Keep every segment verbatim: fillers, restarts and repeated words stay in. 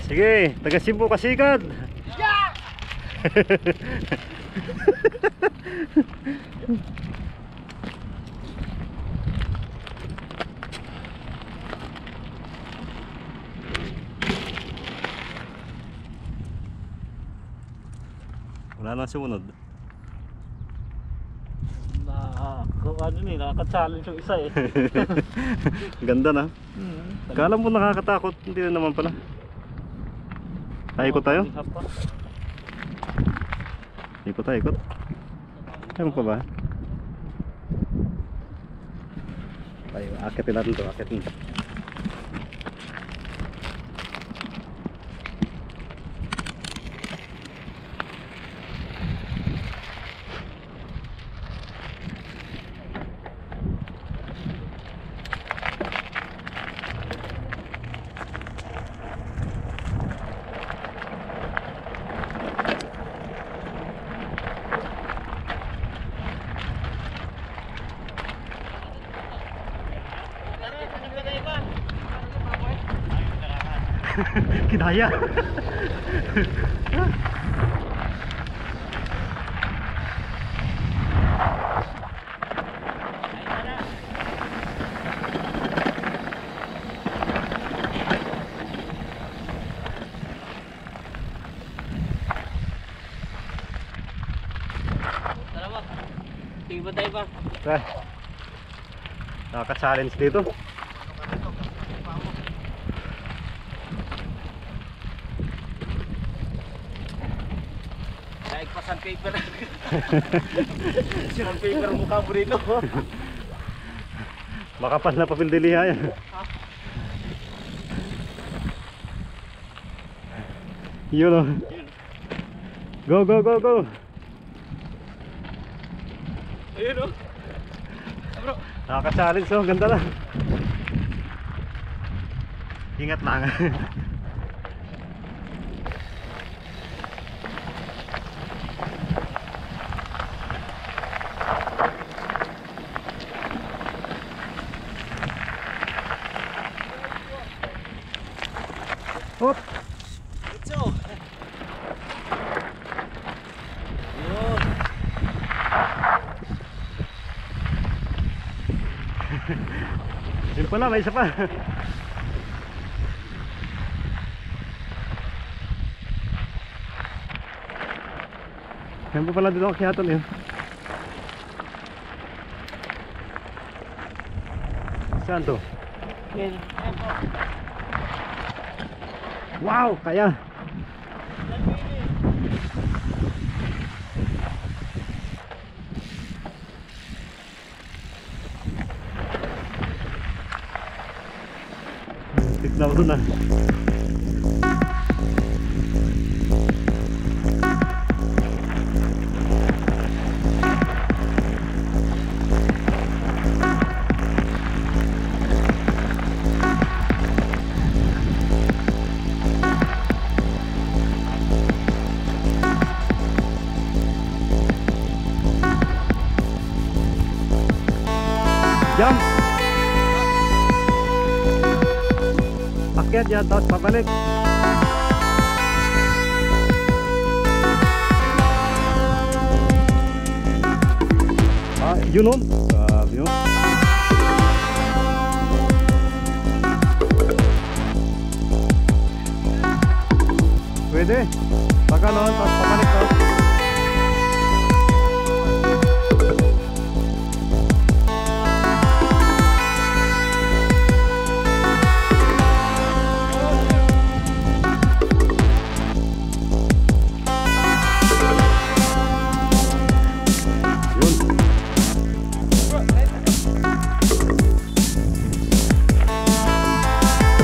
Sige, taga Cebu Kasigad. Yeah! Wala nang sumunod. Na, ano ni, nakaka-challenge yung isa eh. Ganda na. Hmm. Kala mo nakakatakot, hindi na naman pala. Ikot tayo? Ikot tayo, ikot. Ayaw pa ba? Tayo, akitin natin ito, akitin ito. Kidaya. Tara ba? Tingin ba tayo ba? Tara. Nakaka-challenge dito. Daig pa sandpaper. Sandpaper mukha mo rito. Makapal na papildiliha yan. Yun o. Go, go, go, go. Ayun o. Bro. Nakaka-challenge o, ganda na. Ingat lang. Hop. Ito. Yun. Yun pala, may isa pa. Yan pa pala dito ang kiyaton yun. Saan to? Yan. Wow, kaya. Tignan mo na. Jump! Akyat yan, tapos pabalik. Ah, yun o. Sabi o. Pwede. Pag ano, tapos pabalik o.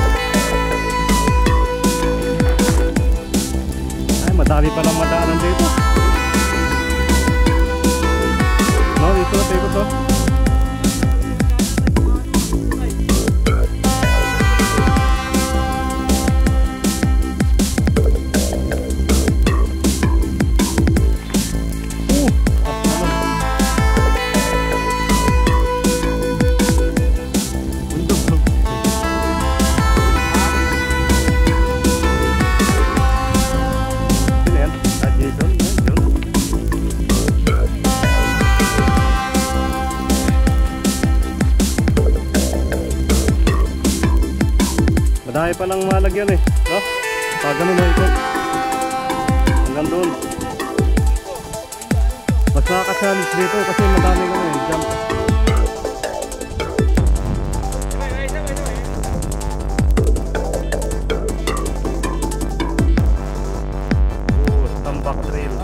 Madami pa lang madaanan dito. Dahil palang malagyan eh. No? Pag ganun mo ikot. Hanggang doon. Mas nakaka-challenge dito kasi madami kami eh. Jump. Oh, tambak trail.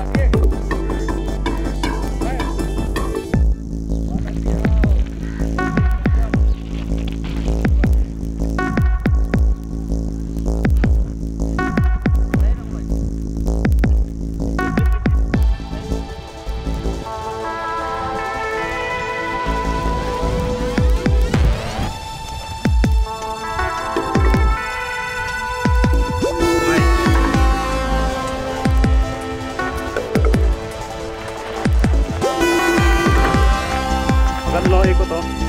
Maganda lang ikot oh.